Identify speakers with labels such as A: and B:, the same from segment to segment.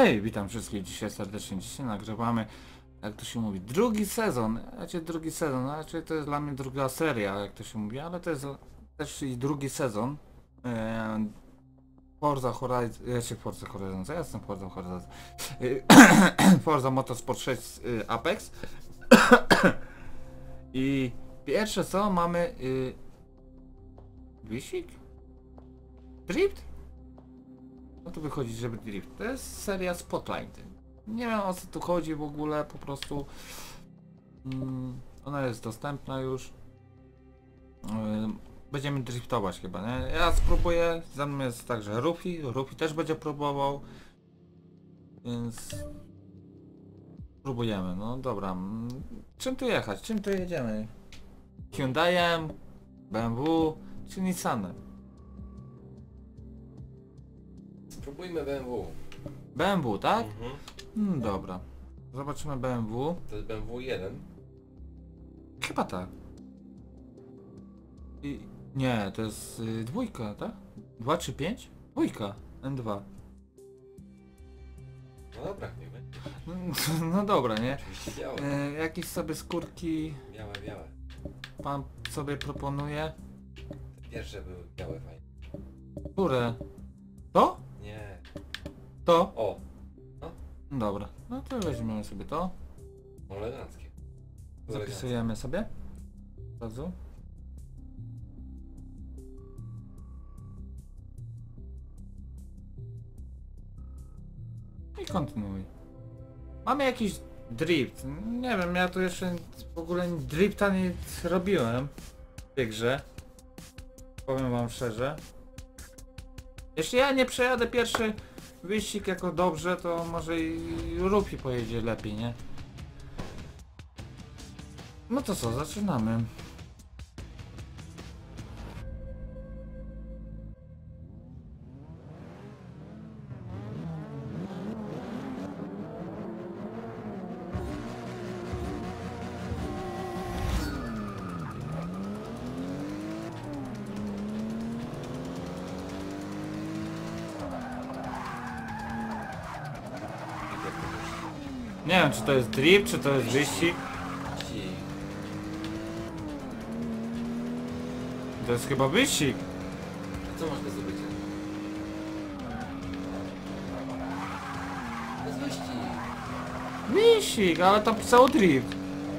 A: Hej, witam wszystkich dzisiaj serdecznie. Dzisiaj nagrywamy, jak to się mówi, drugi sezon. Drugi sezon, to jest dla mnie druga seria, jak to się mówi, ale to jest też i drugi sezon. Forza Horizon, Forza Horizon, ja jestem Forza Horizon. Forza Motorsport 6 Apex. I pierwsze co mamy wyścig? Drift? No tu wychodzi, żeby drift. To jest seria Spotlight. Nie wiem o co tu chodzi w ogóle, po prostu ona jest dostępna już. Będziemy driftować chyba, nie? Ja spróbuję, za mną jest także Rufi też będzie próbował. Więc spróbujemy, no dobra. Czym tu jechać? Czym tu jedziemy? Hyundaiem, BMW czy Nissanem?
B: Spróbujmy BMW.
A: BMW, tak? Dobra. Zobaczymy BMW.
B: To jest BMW 1.
A: Chyba tak. Nie, to jest dwójka, tak? 2 czy 5? Dwójka. N2.
B: No dobra, nie będzie.
A: No dobra, nie?
B: Oczywiście białe.
A: Jakieś sobie skórki
B: Białe.
A: pan sobie proponuje?
B: Te pierwsze były białe fajne.
A: Które? To?
B: Nie.
A: To?
B: O!
A: Dobra. No to weźmiemy sobie to.
B: Eleganckie.
A: Zapisujemy sobie. Od razu. I kontynuuj. Mamy jakiś drift. Nie wiem, ja tu jeszcze w ogóle drifta nie robiłem w tej grze. Powiem wam szczerze. Jeśli ja nie przejadę pierwszy wyścig jako dobrze, to może i Rufi pojedzie lepiej, nie? No to co, zaczynamy. Nie wiem, czy to jest drift, czy to jest wyścig. To jest chyba wyścig.
B: Co masz do zdobycia? To jest wyścig.
A: Wyścig, ale tam pisało drift.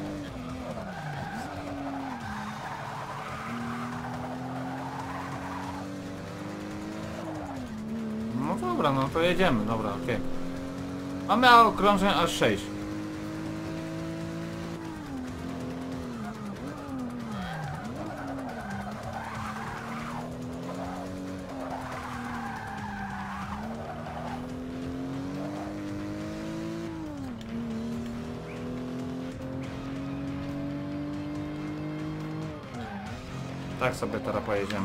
A: No dobra, no to jedziemy, dobra, okej. Mamy okrążeń aż 6. Tak sobie teraz pojedziemy.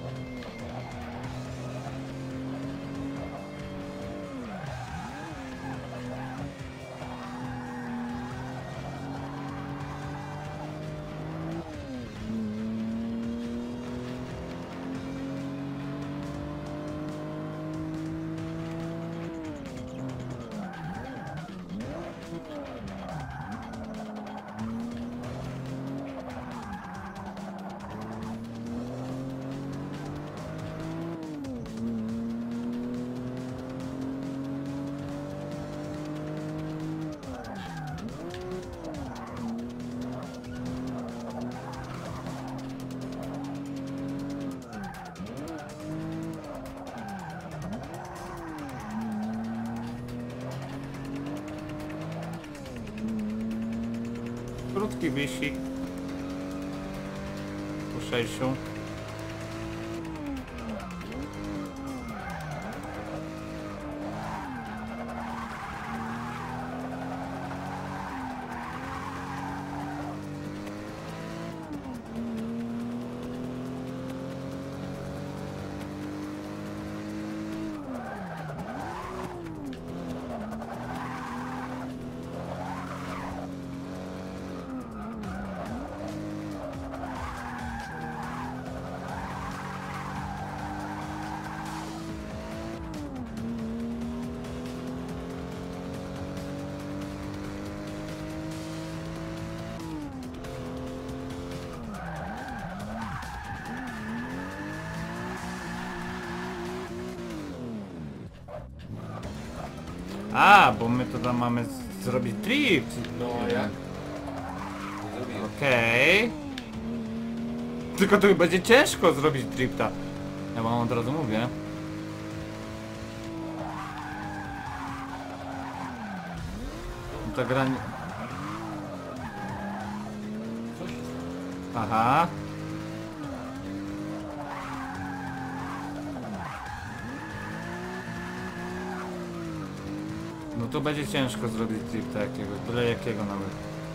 A: Krótki wyścig po 6. A, bo my to tam mamy zrobić drift.
B: No a jak? Nie zrobiłem.
A: Okej. Tylko to będzie ciężko zrobić drifta. Ja wam od razu mówię. Ta gra nie...
B: Co się stało?
A: Aha. No to będzie ciężko zrobić drifta jakiegoś, byle jakiego nawet.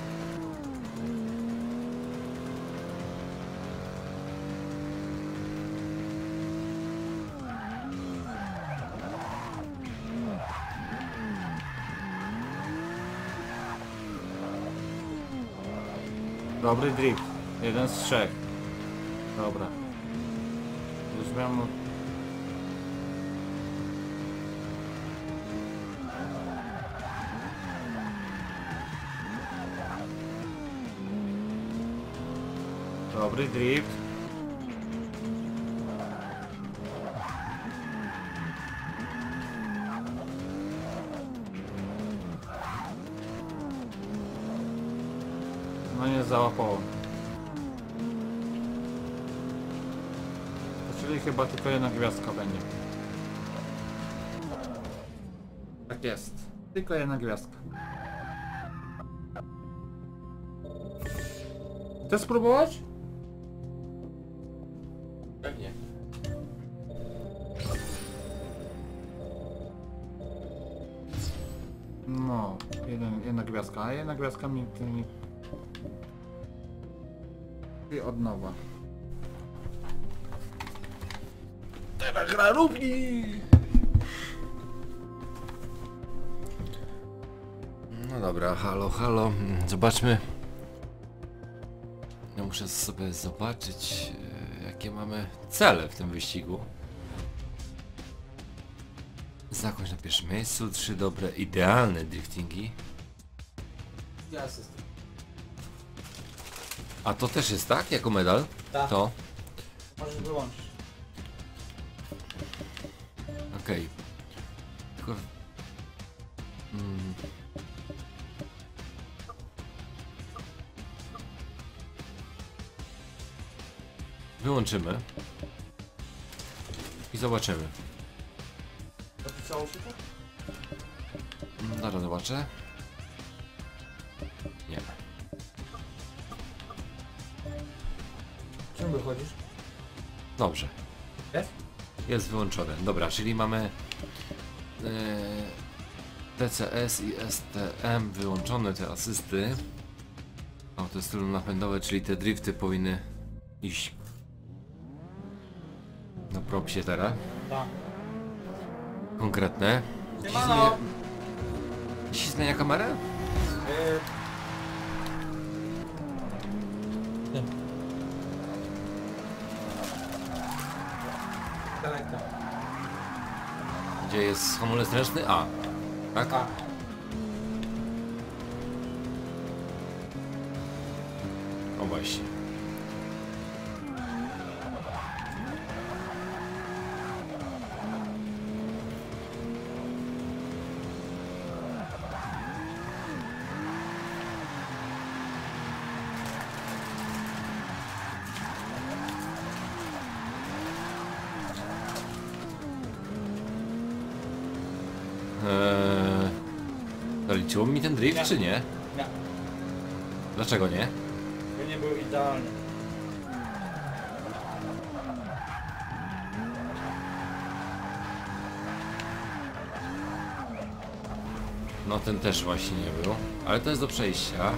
A: Dobry drift. Jeden z 3. Dobra. Już miałem... Dobry drift. No nie załapało. Czyli chyba tylko jedna gwiazdka będzie. Tak jest. Tylko jedna gwiazdka. Chcesz spróbować?
B: Pewnie.
A: No, jedna gwiazdka, a jedna gwiazdka mi... I od nowa. Teraz gra równi!
B: No dobra, halo, halo. Zobaczmy. Ja muszę sobie zobaczyć, jakie mamy cele w tym wyścigu. Zakończ na pierwszym miejscu, 3 dobre, idealne driftingi.
C: Ja asystent.
B: A to też jest tak, jako medal?
C: Tak.
B: To?
C: Możesz wyłączyć.
B: Okej. Tylko... Wyłączymy. I zobaczymy.
C: Zapisało się to?
B: Zaraz zobaczę. Nie.
C: Czym wychodzisz?
B: Dobrze.
C: Jest?
B: Jest wyłączone. Dobra, czyli mamy TCS i STM wyłączone, te asysty. Autostylu napędowe, czyli te drifty powinny iść na propsie teraz.
C: Tak.
B: Konkretne.
C: Siemano!
B: Dziś zmienia kamerę?
C: Nie. Daleko.
B: Gdzie jest hamulec ręczny? A. Tak?
C: A.
B: O właśnie. Zaliczyło mi ten drift,
C: Nie.
B: czy nie?
C: Nie.
B: Dlaczego nie?
C: To nie był idealny.
B: No ten też właśnie nie był, ale to jest do przejścia.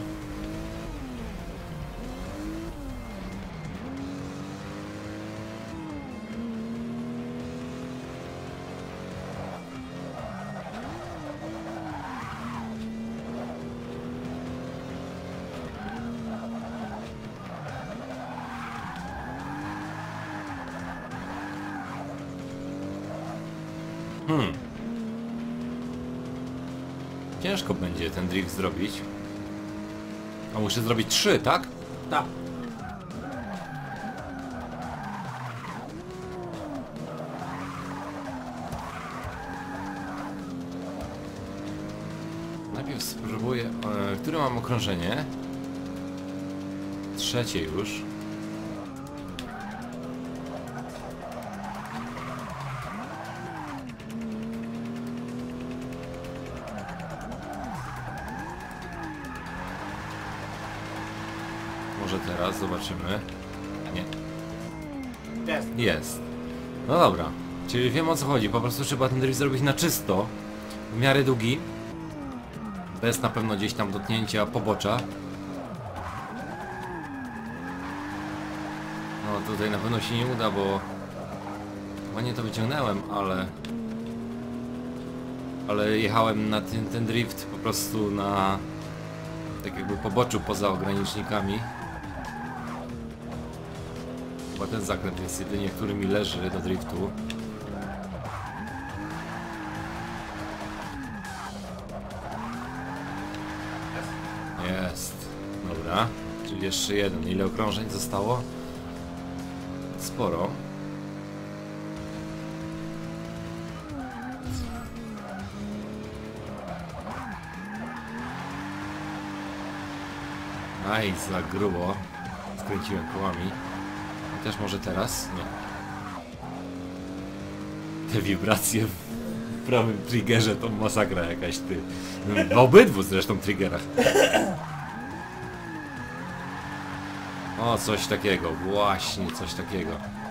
B: Ciężko będzie ten drift zrobić. A muszę zrobić 3, tak?
C: Tak.
B: Które mam okrążenie? Trzecie już. Może teraz zobaczymy. Nie.
C: Jest.
B: Jest. No dobra. Czyli wiem, o co chodzi. Po prostu trzeba ten drift zrobić na czysto. W miarę długi. Bez na pewno gdzieś tam dotknięcia pobocza. No tutaj na pewno się nie uda, bo ładnie to wyciągnąłem, ale jechałem na ten drift po prostu na tak jakby poboczu poza ogranicznikami. Chyba ten zakręt jest jedynie, który mi leży do driftu. Jest. Dobra. Czyli jeszcze jeden. Ile okrążeń zostało? Sporo. Aj, za grubo. Skręciłem kołami. Chociaż może teraz? Nie. Te wibracje w prawym triggerze to masakra jakaś, ty. W obydwu zresztą triggerach. O, coś takiego. Właśnie coś takiego.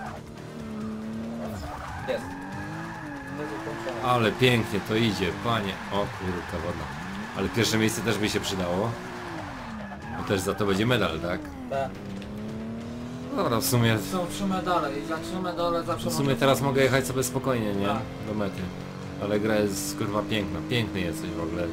C: Jest. To zakończone.
B: Ale pięknie to idzie, panie. O kurka wodna. Ale pierwsze miejsce też by się przydało. Bo też za to będzie medal, tak?
C: Tak.
B: Dobra, w sumie...
A: Są 3 medale i za 3 medale zawsze
B: W sumie
A: można
B: teraz
A: zrobić.
B: mogę jechać sobie spokojnie, nie?
A: Tak.
B: Do mety. Ale gra jest kurwa piękna. Piękny jesteś w ogóle.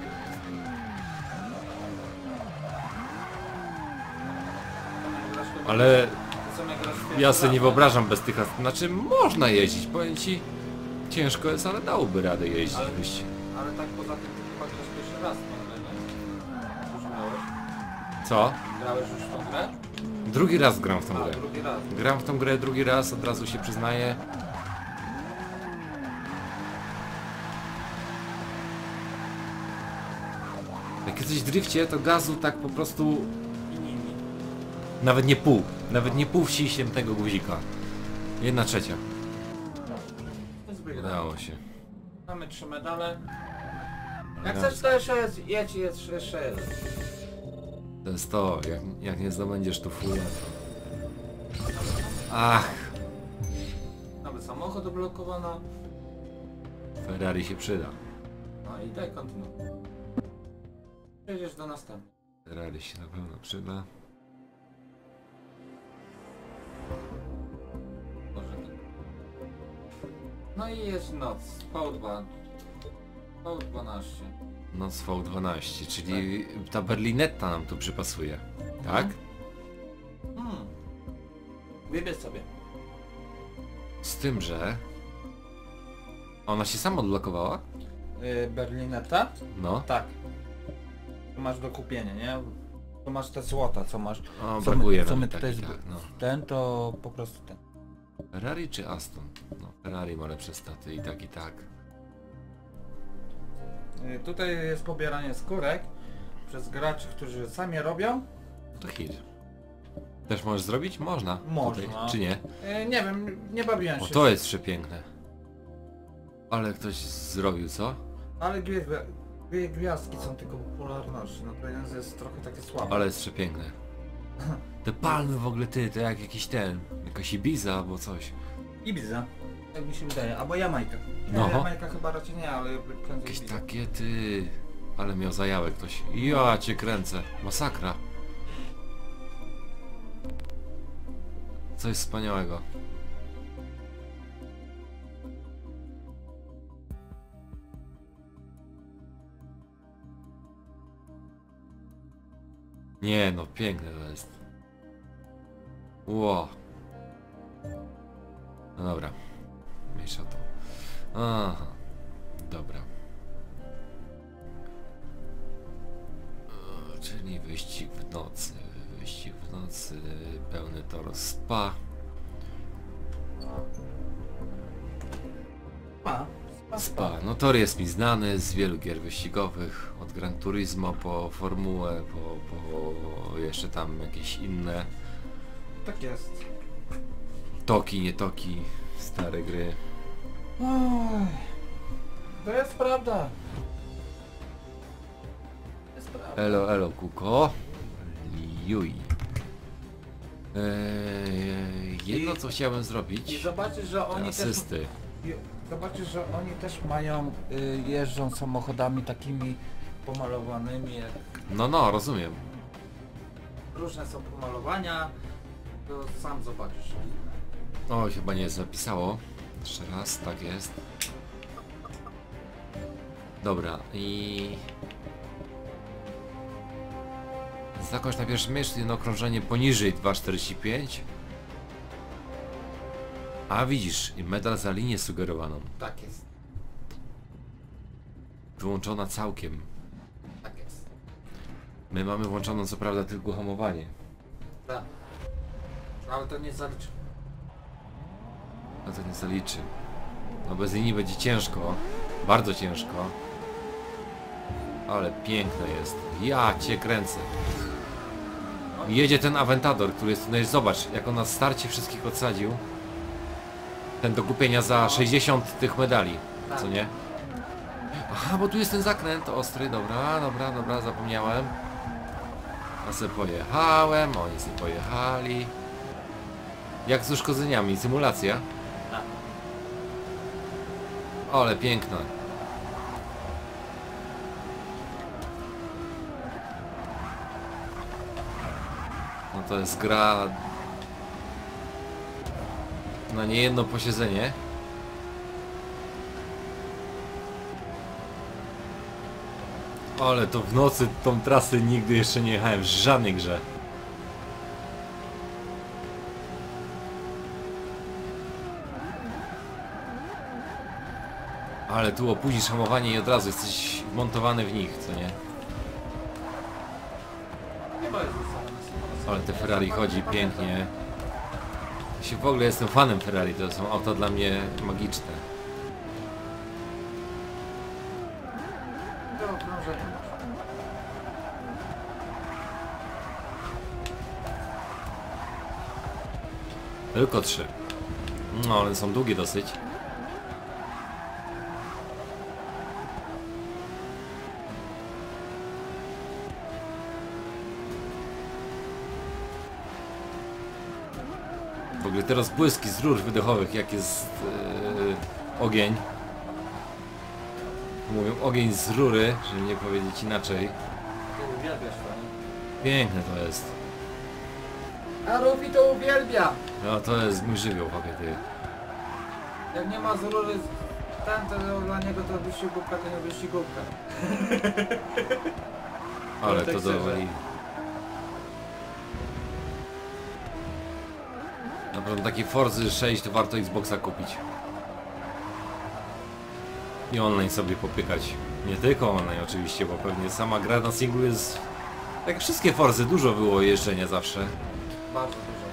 B: Ale ja sobie nie wyobrażam bez tych... Znaczy można jeździć, powiem ci. Ciężko jest, ale dałoby radę jeździć.
A: Ale-
B: Byś...
A: Ale tak poza tym ty chyba grasz pierwszy raz w tą grę, nie? Już grałeś?
B: Co?
A: Grałeś już w tą grę?
B: Drugi raz gram w tą
A: A,
B: grę.
A: drugi raz.
B: Gram w tą grę drugi raz, od razu się przyznaję. Jak jesteś w drifcie, to gazu tak po prostu... Nawet nie pół. Nawet nie pół wciśniem tego guzika. 1/3.
A: To jest wygrane.
B: Udało się.
A: Mamy 3 medale. Jak
B: Ja.
A: chcesz to jeszcze jest, jedź jeszcze jeden.
B: To jest to, jak nie zdobędziesz tu fulla, to... Ach,
A: Nowy samochód odblokowano.
B: Ferrari się przyda.
A: No i daj kontynuuj. Przejdziesz do następnego.
B: Ferrari się na pewno przyda.
A: Może tak. No i jest noc. V2. V12.
B: Noc V12, czyli ta berlinetta nam tu przypasuje. Tak?
A: Wybierz sobie.
B: Z tym, że... Ona się sama odblokowała?
A: Berlinetta?
B: No.
A: Tak. Tu masz do kupienia, nie? Tu masz te złota, co masz.
B: O,
A: Co
B: brakuje
A: my, co
B: nam
A: my
B: taki,
A: tutaj
B: tak, no.
A: ten to po prostu ten.
B: Ferrari czy Aston? No, Ferrari ma lepsze staty i tak, i tak.
A: Tutaj jest pobieranie skórek przez graczy, którzy sami robią.
B: To hit. Też możesz zrobić? Można.
A: Można.
B: Tutaj, czy nie?
A: Nie wiem, nie bawiłem
B: O,
A: się.
B: to jest przepiękne. Ale ktoś zrobił, co?
A: Ale dwie gwiazdki są tylko popularności, no to jeden jest trochę taki słaby.
B: Ale jest przepiękne. Te palmy w ogóle, ty, to jak jakiś ten, jakaś Ibiza albo coś.
A: Ibiza, tak mi się wydaje, albo Jamajka.
B: No.
A: Nie, Jamajka chyba raczej nie, ale prędzej
B: Jakieś
A: Ibiza.
B: takie, ty... Ale miał zajawę ktoś. Ja cię kręcę. Masakra. Coś wspaniałego. Nie no, piękne to jest. Ło. No dobra. Mniejsza to. Aha. Dobra. Czyli wyścig w nocy. Wyścig w nocy. Pełny tor Spa.
A: A,
B: Spa. No tor jest mi znany z wielu gier wyścigowych. Od Gran Turismo po Formułę, po jeszcze tam jakieś inne.
A: Tak jest.
B: Toki, nie toki. Stare gry.
A: Oj, to jest prawda. To jest prawda.
B: Elo, elo, kuko. Juj. Jedno co chciałem
A: I
B: zrobić.
A: zobaczysz, że oni też...
B: Asysty.
A: Zobaczysz, że oni też mają, jeżdżą samochodami takimi pomalowanymi, jak
B: No, rozumiem.
A: różne są pomalowania, to sam zobaczysz.
B: O, chyba nie zapisało. Jeszcze raz, tak jest. Dobra, i... Zakończ na pierwszym miejscu jedno okrążenie poniżej 2,45. A widzisz, i medal za linię sugerowaną.
A: Tak jest,
B: Wyłączona całkiem.
A: tak jest.
B: My mamy włączoną co prawda tylko hamowanie.
A: Tak. Ale to nie zaliczy.
B: A to nie zaliczy. No bez linii będzie ciężko. Bardzo ciężko. Ale piękne jest. Ja cię kręcę. Jedzie ten Aventador, który jest tutaj. Zobacz, jak on na starcie wszystkich odsadził. Ten do kupienia za 60 tych medali. Co nie? Aha, bo tu jest ten zakręt ostry. Dobra, zapomniałem. Ja sobie pojechałem, oni sobie pojechali. Jak z uszkodzeniami, symulacja.
A: Tak.
B: Ale piękna. No to jest gra na niejedno posiedzenie. Ale to w nocy tą trasę nigdy jeszcze nie jechałem w żadnej grze. Ale tu opóźnisz hamowanie i od razu jesteś wmontowany w nich, co nie?
A: Nie ma już.
B: Ale te Ferrari chodzi pięknie. Ja się w ogóle jestem fanem Ferrari, to są auta dla mnie magiczne.
A: Do okrążenia masz.
B: Tylko 3. No, one są długie dosyć. W ogóle te rozbłyski z rur wydechowych, jak jest ogień. Mówią ogień z rury, żeby nie powiedzieć inaczej.
A: Ty uwielbiasz to, nie?
B: Piękne to jest.
A: A Rufi to uwielbia!
B: No to jest mój żywioł, ty.
A: Jak nie ma z rury ten, to dla niego to wyścigówka, to nie wyścigówka.
B: Ale
A: tak
B: to
A: szczerze.
B: dowoli. Na pewno taki Forzy 6 to warto Xboxa kupić. I online sobie popykać. Nie tylko online oczywiście, bo pewnie sama gra na singlu jest... Jak wszystkie Forzy, dużo było jeżdżenia zawsze.
A: Bardzo dużo.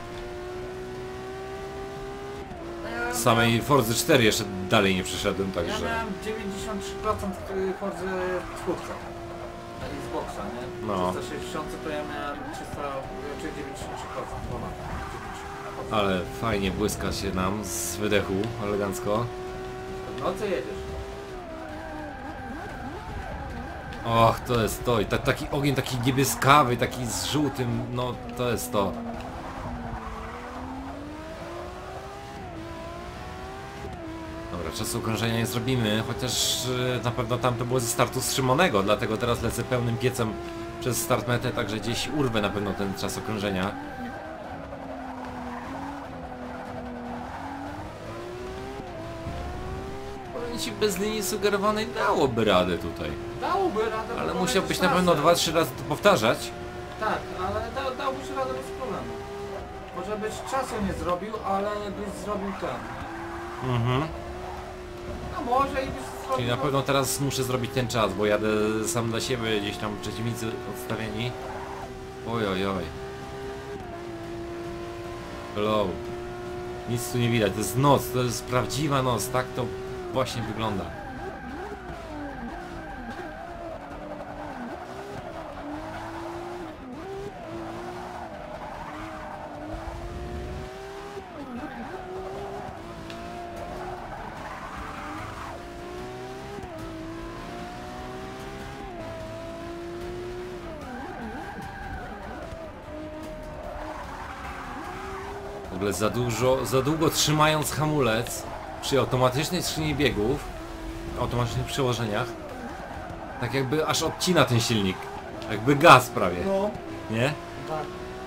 B: Z samej Forzy 4 jeszcze dalej nie przeszedłem,
A: Ja
B: także...
A: miałem 93% Forzy twórca. Na Xboxa, nie?
B: No.
A: 360 to ja miałem 300, czy 93% ponad.
B: Ale fajnie błyska się nam z wydechu, elegancko.
A: W nocy jedziesz.
B: Och, to jest to. I taki ogień, taki niebieskawy, taki z żółtym, no to jest to. Dobra, czasu okrążenia nie zrobimy, chociaż na pewno tamto było ze startu wstrzymanego, dlatego teraz lecę pełnym piecem przez start metę, także gdzieś urwę na pewno ten czas okrążenia. Powiem ci, bez linii sugerowanej dałoby radę tutaj.
A: Dałoby radę.
B: Ale
A: bo
B: musiałbyś
A: jest
B: na pewno
A: trasa.
B: 2-3 razy to powtarzać.
A: Tak, ale dałbyś radę bez problemu. Może byś czasu nie zrobił, ale byś zrobił ten.
B: Mhm.
A: No może i byś zrobił...
B: Czyli na pewno teraz muszę zrobić ten czas, bo jadę sam dla siebie, gdzieś tam przeciwnicy odstawieni. Oj, oj, oj. Hello. Nic tu nie widać, to jest noc, to jest prawdziwa noc, tak to właśnie wygląda. W ogóle za długo trzymając hamulec przy automatycznej skrzyni biegów, automatycznych przełożeniach, tak jakby aż odcina ten silnik. Jakby gaz prawie,
C: No,
B: nie?
C: tak.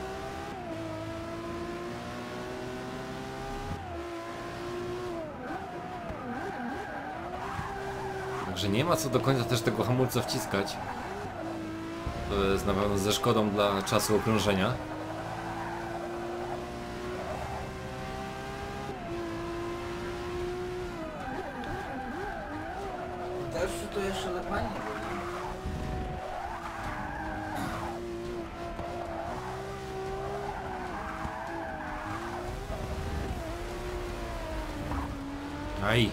B: Także nie ma co do końca też tego hamulca wciskać. To jest na pewno ze szkodą dla czasu okrążenia.
C: Deszczu to jeszcze lepiej nie było.
B: Aj.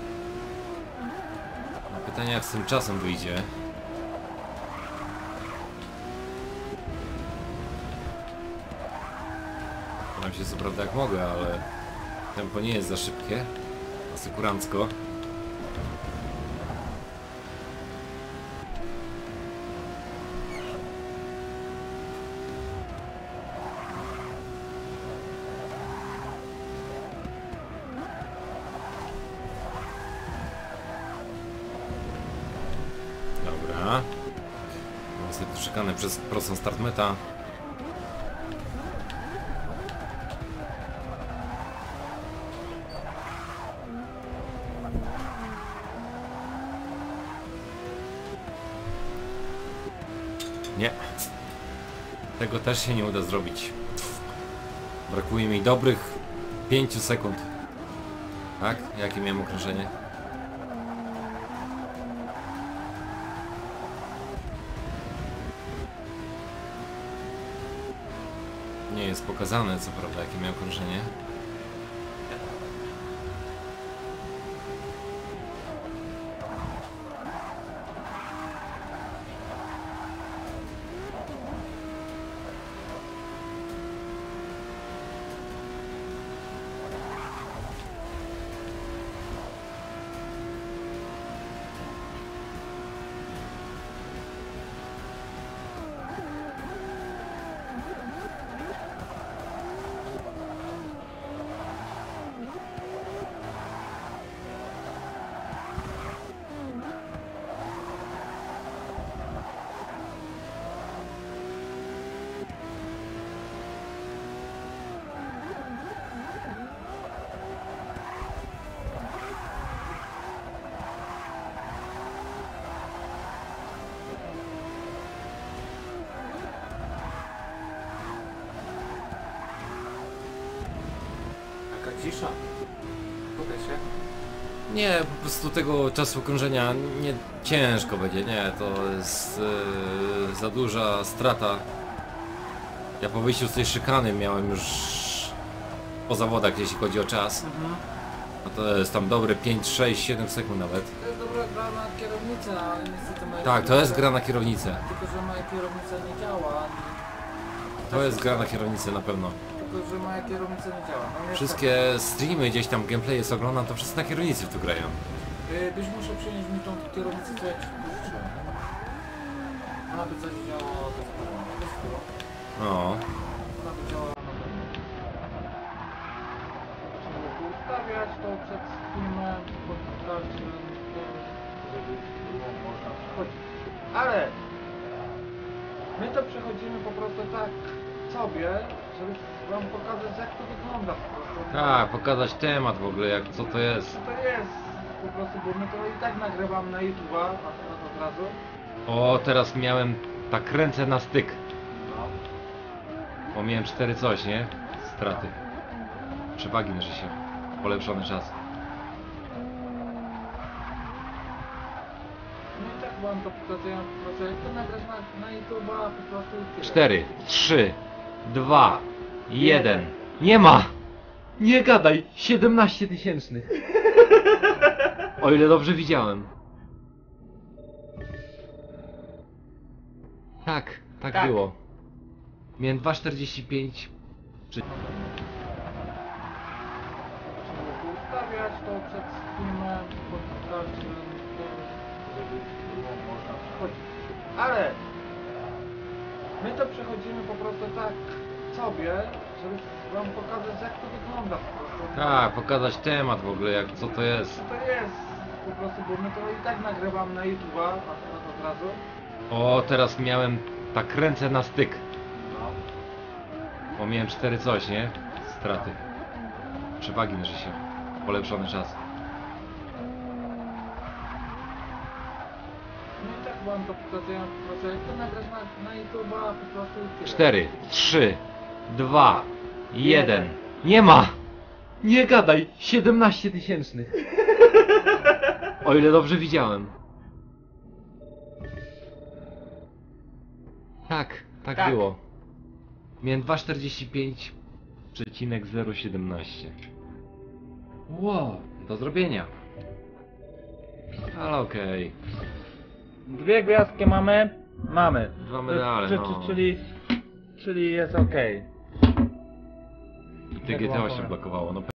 B: Pytanie jak z tym czasem wyjdzie. Staram się co prawda jak mogę, ale tempo nie jest za szybkie. Asykurancko. Dobra. Niestety szykany przez prostą start meta. Nie. Tego też się nie uda zrobić. Brakuje mi dobrych 5 sekund. Tak? Jakie miałem okrążenie? Nie jest pokazane, co prawda, jakie miał okrążenie.
C: Taka cisza. Tutaj się.
B: Nie, po prostu tego czasu okrążenia nie ciężko będzie, nie, to jest za duża strata. Ja po wyjściu z tej szykany miałem już po zawodach, jeśli chodzi o czas. No to jest tam dobre 5, 6, 7 sekund nawet.
C: To jest dobra gra na kierownicę, ale niestety moja
B: Tak, to jest gra na kierownicę.
C: Tylko, że moja kierownica nie działa.
B: To jest gra na kierownicę na pewno.
C: Tylko, że moja kierownica nie działa. No, niestety.
B: Wszystkie streamy, gdzieś tam gameplaye co oglądam, to wszyscy na kierownicy w to grają.
C: Byś musiał przynieść mi tą kierownicę, co ja ci pożyczyłem. Ona by coś działała bez problemu.
B: No,
C: Ona by działała na pewno. Trzeba by ustawiać to przed filmem, podstawić, żeby było można przechodzić. Ale my to przechodzimy po prostu tak sobie, żeby wam pokazać, jak to wygląda po prostu.
B: tak, pokazać temat w ogóle, jak co to jest.
C: Co to jest po prostu, bo my to i tak nagrywam na YouTube'a od razu.
B: O, teraz miałem tak ręce na styk.
C: No.
B: Bo miałem 4 coś, nie? Straty. Przewagi na życie. Polepszony czas.
C: No i tak wam to pokazuję po prostu, jak to nagrać na YouTube'a po prostu i tyle.
B: 4, 3, 2, 1. Nie ma! Nie gadaj! 17 tysięcznych. O ile dobrze widziałem. Tak, tak,
C: Tak.
B: było. Miałem 2,45.
C: Trzeba ustawiać to przed filmem, pokazać, żeby było można przechodzić. Ale my to przechodzimy po prostu tak sobie, żeby wam pokazać, jak to wygląda po prostu.
B: Tak, pokazać temat w ogóle, jak co to jest.
C: Co to jest po prostu, bo my to i tak nagrywam na YouTube'a akurat od razu.
B: O, teraz miałem tak ręce na styk.
C: No.
B: Bo miałem 4 coś, nie? Straty. Przewagi na się. Polepszony czas.
C: No i tak wam to pokazuję po prostu, jak to nagrać na YouTube'a po prostu i tyle.
B: 4, 3, 2, 1. Nie ma! Nie gadaj! 17 tysięcznych. O ile dobrze widziałem. Tak, tak,
C: Tak.
B: było. Miałem 2,45,017. Wow, do zrobienia. Ale okej.
C: 2 gwiazdki mamy? Mamy.
B: 2 medale, no.
C: Czyli jest okej.
B: I ty GTA się blokowało, no